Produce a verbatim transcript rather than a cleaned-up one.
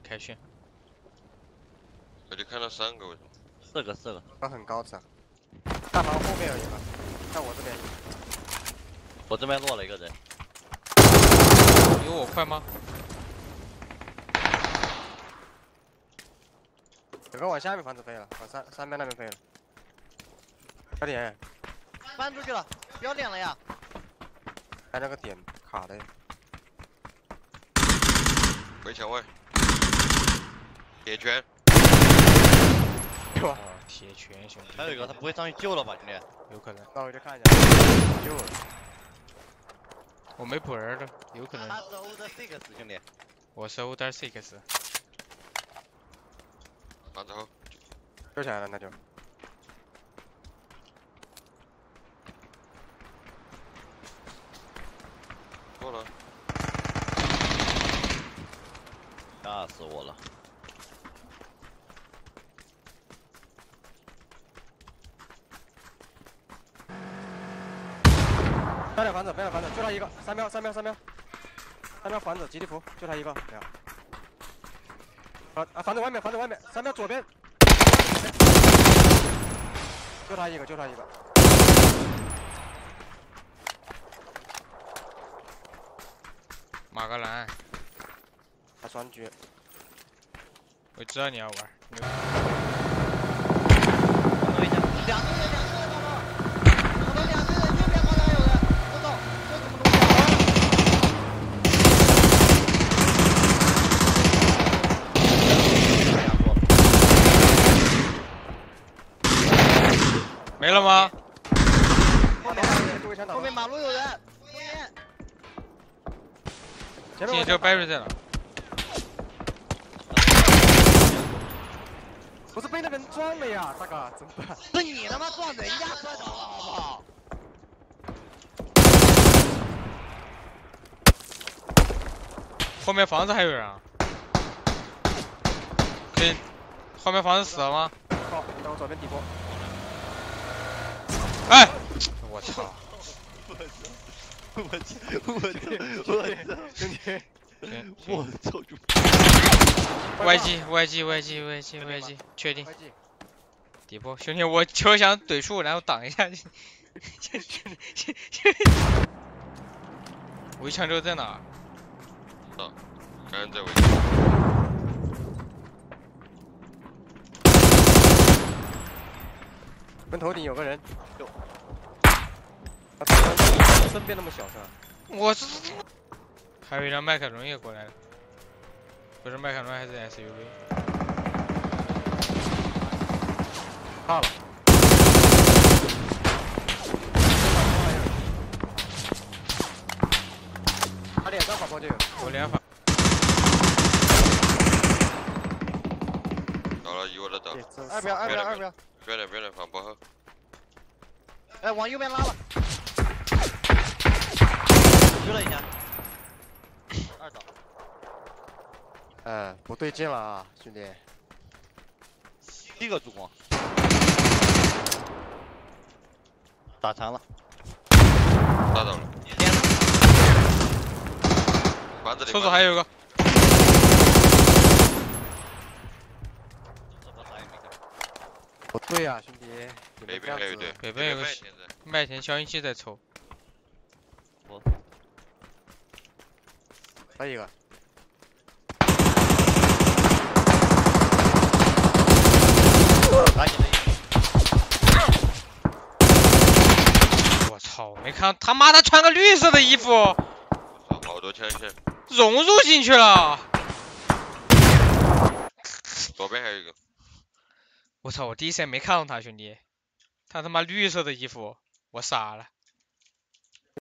开炫。 我就看到三个，为什么？ 四个四个， 他很高的。大房后面有一个，在我这边。 我这边落了一个人。 有我快吗？ 有个往下面房子飞了，往山山边那边飞了。快点！ 翻出去了，不要脸了呀！ 哎，那个点卡的。 围墙外，铁拳。 哇！ 铁拳兄弟。 还有一个，他不会上去救了吧，兄弟？ 有可能。 那我就看一下。救了。 我没补人的，有可能。 他是 O 的 six 兄弟。 我是 O 点 six。 房子后。 救起来了，那就。 过了。 吓死我了！ 标点房子，标点房子，就他一个，三秒，三秒，三秒，三秒房子，吉利服，就他一个，没有。啊啊！房子外面，房子外面，三秒左边，就他一个，就他一个。 马格兰， 他双狙。 我知道你要玩。 两个人，两个人，两个人，我们两个人，右边好像有人，我操，这什么东西？没了吗？ 后面马路有人，后面。 前面这个 Barry 在哪？ 不是被那个人撞了呀，大哥，怎么办？ 是你他妈撞人家撞着了，好不好？ 后面房子还有人啊？可以，后面房子死了吗？ 好，在我左边底部。 哎，我操！ 我操！我操！我操！我操！我操！就 Y G Y G Y G Y G Y G 确定。底部兄弟，我球想怼树，然后挡一下。围墙之后在哪？ 啊，刚刚在围。 门头顶有个人。有。他身边那么小是吧？ 我是。还有一辆迈凯伦也过来了，不是迈凯伦还是 S U V。 怕了。他脸上跑过去， 我连发。 倒了，一窝的倒。 二标，二标，二标。 别来，别来，放包后。 哎，往右边拉了。丢了一下。二倒。 嗯，不对劲了啊，兄弟。 第一个助攻。打残了。 打倒了。房子里。 厕所还有一个。 不对呀，兄弟。 北边还有一队。 北边有个麦田消音器在抽。 我。 还有一个。 我操！没看他妈他穿个绿色的衣服， 我操，好多枪线， 融入进去了。 左边还有一个。 我操！我第一时间没看到他兄弟，他他妈绿色的衣服，我傻了。